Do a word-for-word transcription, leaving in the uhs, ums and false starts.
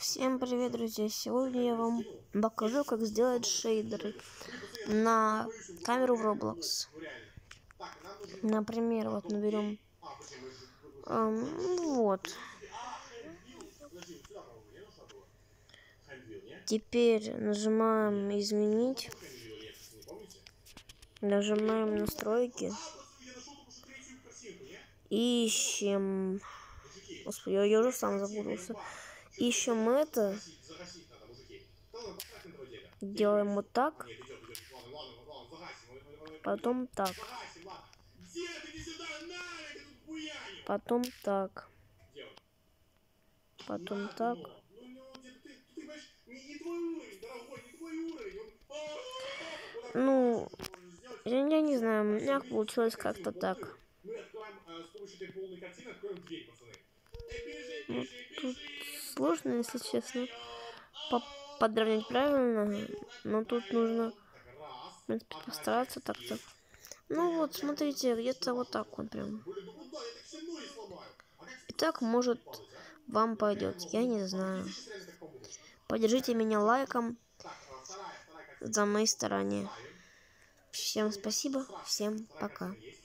Всем привет, друзья! Сегодня я вам покажу, как сделать шейдеры на камеру в Roblox. Например, вот наберем эм, вот. Теперь нажимаем изменить, нажимаем настройки, ищем. Господи, я уже сам запутался. Ищем это. Делаем вот так. Потом так. Потом так. Потом так. Ну, я, я не знаю, у меня получилось как-то так. Ну, тут сложно, если честно, по подровнять правильно, но тут нужно, в принципе, постараться так-то. Ну вот, смотрите, где-то вот так вот прям. И так, может, вам пойдет, я не знаю. Поддержите меня лайком за мои старания. Всем спасибо, всем пока.